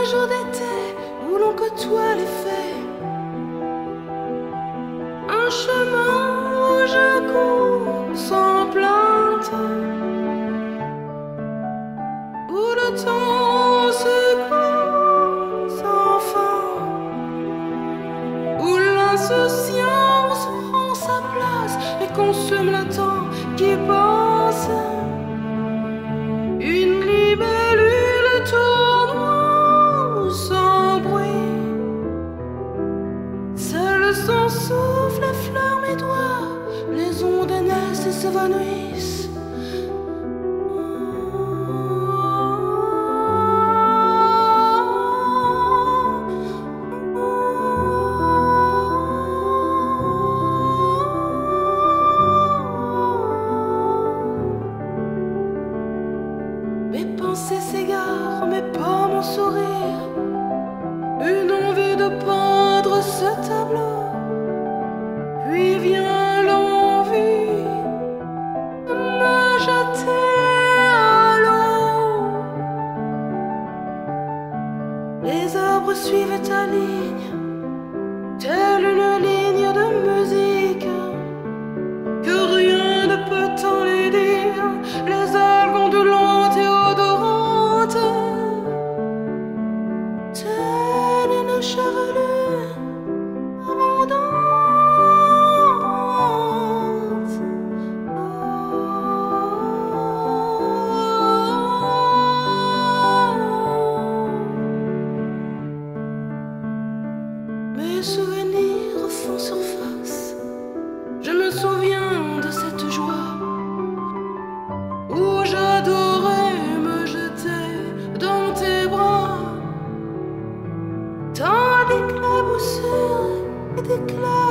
jour d'été où l'on côtoie les fées, un chemin où je cours sans plainte, où le temps s'écoule sans fin, où l'insouciance prend sa place et consume le temps qui passe. Une libellule tournoie sans bruit, seul son souffle effleure mes doigts, les ondes naissent et s'évanouissent. Mes pensées s'égarent, mais pas mon sourire. Une envie de peindre ce tableau. Puis vient l'envie de me jeter à l'eau. Les arbres suivent ta ligne, telle une ligne de musique que rien ne peut t'en les dire. Les algues ondulantes et odorantes, telle une chevelure abondante. Mes souvenirs font surface. Je me souviens de cette joie où j'adorais me jeter dans tes bras, tant d'éclaboussures et d'éclats.